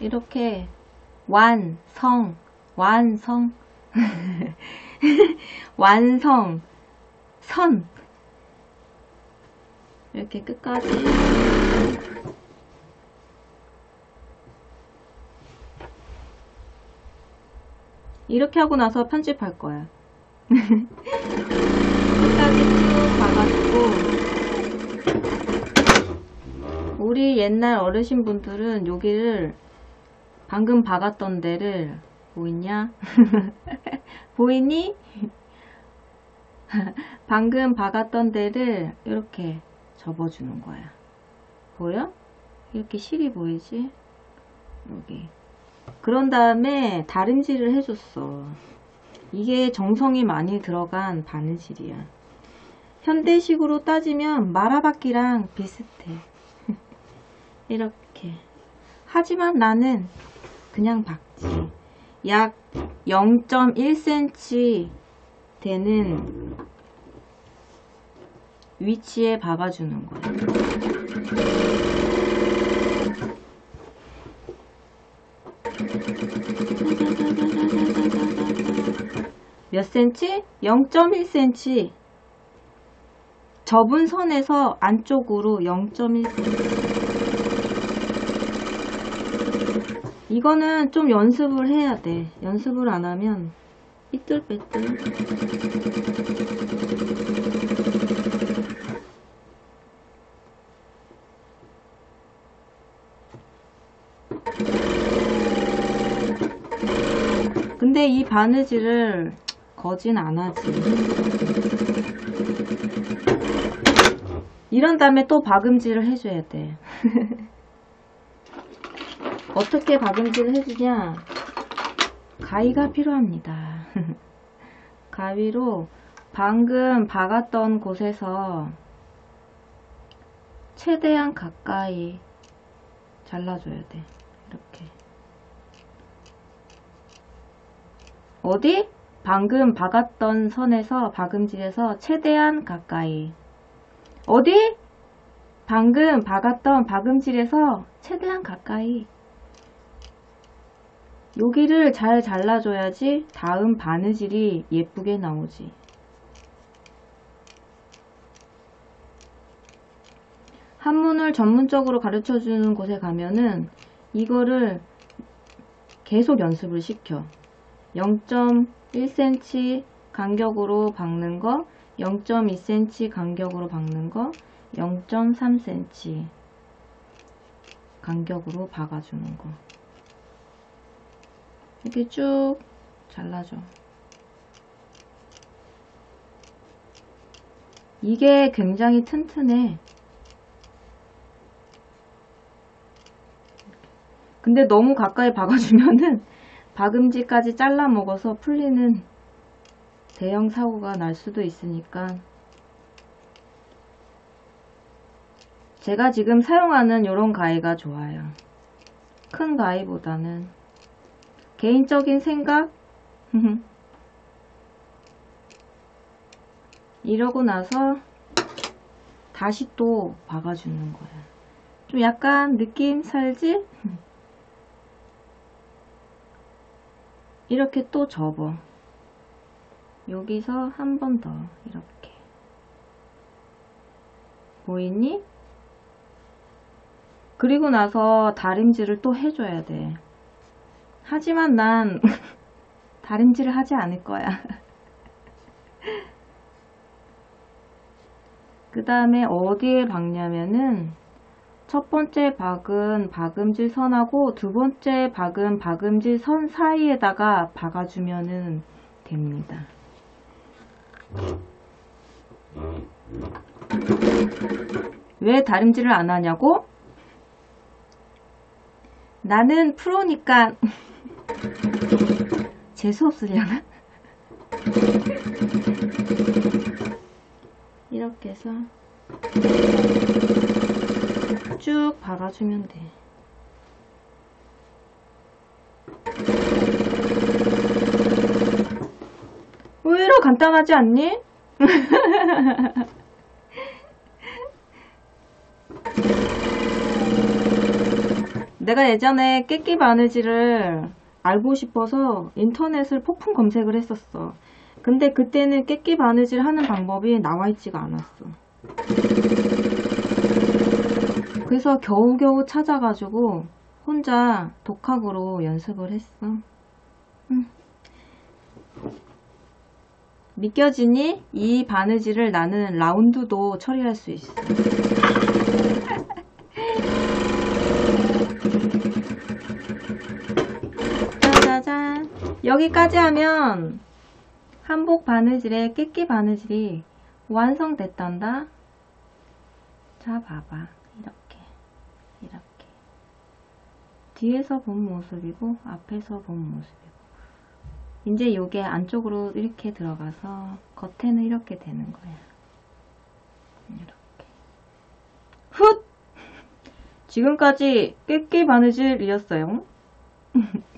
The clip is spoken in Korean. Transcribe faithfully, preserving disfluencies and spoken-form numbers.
이렇게 완성, 완성, 완성, 선. 이렇게 끝까지. 이렇게 하고 나서 편집할 거야. 끝까지 쭉 박아주고, 우리 옛날 어르신 분들은 여기를 방금 박았던 데를 보이냐? 보이니? 방금 박았던 데를 이렇게 접어주는 거야. 보여? 이렇게 실이 보이지? 여기. 그런 다음에 다림질을 해줬어. 이게 정성이 많이 들어간 바느질이야. 현대식으로 따지면 마라박기랑 비슷해. 이렇게. 하지만 나는 그냥 박지. 약 영 점 일 센티미터 되는 위치에 박아주는 거야. 몇 센치? 영 점 일 센티미터. 접은 선에서 안쪽으로 영 점 일 센티미터. 이거는 좀 연습을 해야 돼. 연습을 안 하면 삐뚤빼뚤. 근데 이 바느질을 거진 안 하지. 이런 다음에 또 박음질을 해줘야 돼. 어떻게 박음질을 해주냐? 가위가 필요합니다. 가위로 방금 박았던 곳에서 최대한 가까이 잘라줘야 돼. 이렇게. 어디? 방금 박았던 선에서 박음질에서 최대한 가까이. 어디? 방금 박았던 박음질에서 최대한 가까이. 여기를 잘 잘라줘야지 다음 바느질이 예쁘게 나오지. 한문을 전문적으로 가르쳐주는 곳에 가면은 이거를 계속 연습을 시켜. 영 점 일 센티미터 간격으로 박는 거, 영 점 이 센티미터 간격으로 박는 거, 영 점 삼 센티미터 간격으로 박아주는 거. 이렇게 쭉 잘라줘. 이게 굉장히 튼튼해. 근데 너무 가까이 박아주면은 박음질까지 잘라 먹어서 풀리는 대형 사고가 날 수도 있으니까. 제가 지금 사용하는 이런 가위가 좋아요. 큰 가위보다는. 개인적인 생각? 이러고 나서 다시 또 박아주는 거야. 좀 약간 느낌 살지? 이렇게 또 접어. 여기서 한 번 더 이렇게. 보이니? 그리고 나서 다림질을 또 해줘야 돼. 하지만 난 다림질을 하지 않을 거야. 그 다음에 어디에 박냐면은 첫 번째 박은 박음질 선하고 두 번째 박은 박음질 선 사이에다가 박아주면은 됩니다. 왜 다림질을 안 하냐고? 나는 프로니까. 재수 없으려나? 이렇게 해서 쭉 박아주면 돼. 오히려 간단하지 않니? 내가 예전에 깨끼 바느질을 알고 싶어서 인터넷을 폭풍 검색을 했었어. 근데 그때는 깨끼 바느질 하는 방법이 나와 있지가 않았어. 그래서 겨우겨우 찾아가지고 혼자 독학으로 연습을 했어. 응. 믿겨지니? 이 바느질을 나는 라운드도 처리할 수 있어. 짜자잔. 여기까지 하면 한복 바느질의 깨끼 바느질이 완성됐단다. 자, 봐봐. 이렇게 이렇게 뒤에서 본 모습이고 앞에서 본 모습이고, 이제 요게 안쪽으로 이렇게 들어가서 겉에는 이렇게 되는 거야. 이렇게. 훗! 지금까지 깨끼 바느질이었어요.